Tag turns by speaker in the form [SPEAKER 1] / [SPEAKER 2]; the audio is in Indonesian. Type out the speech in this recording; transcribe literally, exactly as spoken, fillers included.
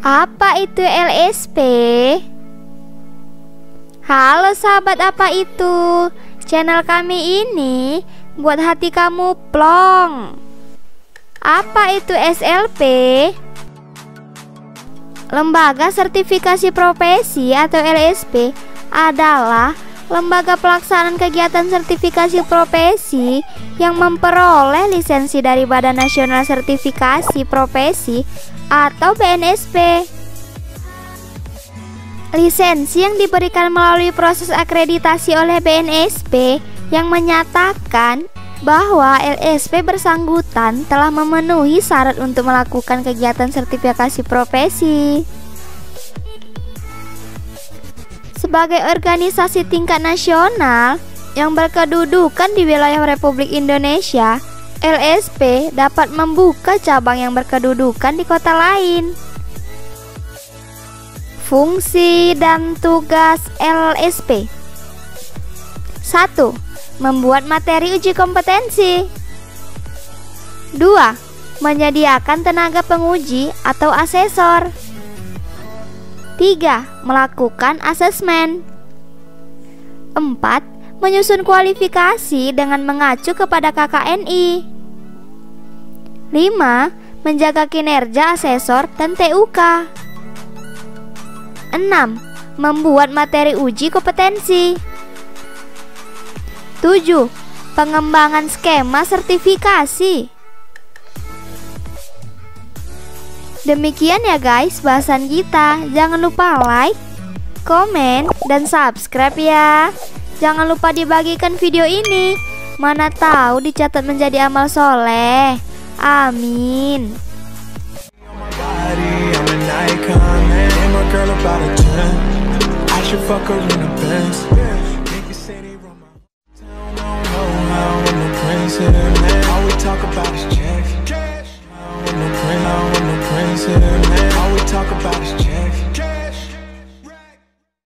[SPEAKER 1] Apa itu L S P? Halo sahabat, apa itu? Channel kami ini buat hati kamu plong. Apa itu S L P? Lembaga Sertifikasi Profesi atau L S P adalah lembaga pelaksanaan kegiatan sertifikasi profesi yang memperoleh lisensi dari Badan Nasional Sertifikasi Profesi atau B N S P. Lisensi yang diberikan melalui proses akreditasi oleh B N S P yang menyatakan bahwa L S P bersangkutan telah memenuhi syarat untuk melakukan kegiatan sertifikasi profesi. Sebagai organisasi tingkat nasional yang berkedudukan di wilayah Republik Indonesia, L S P dapat membuka cabang yang berkedudukan di kota lain. Fungsi dan tugas L S P: satu. Membuat materi uji kompetensi. Dua. Menyediakan tenaga penguji atau asesor. Tiga. Melakukan asesmen. Empat. Menyusun kualifikasi dengan mengacu kepada K K N I. Lima. Menjaga kinerja asesor dan T U K. Enam. Membuat materi uji kompetensi. Tujuh. Pengembangan skema sertifikasi. Demikian ya guys bahasan kita. Jangan lupa like, komen, dan subscribe ya. Jangan lupa dibagikan video ini. Mana tahu dicatat menjadi amal soleh. Amin.
[SPEAKER 2] All we talk about is checks. All we talk about is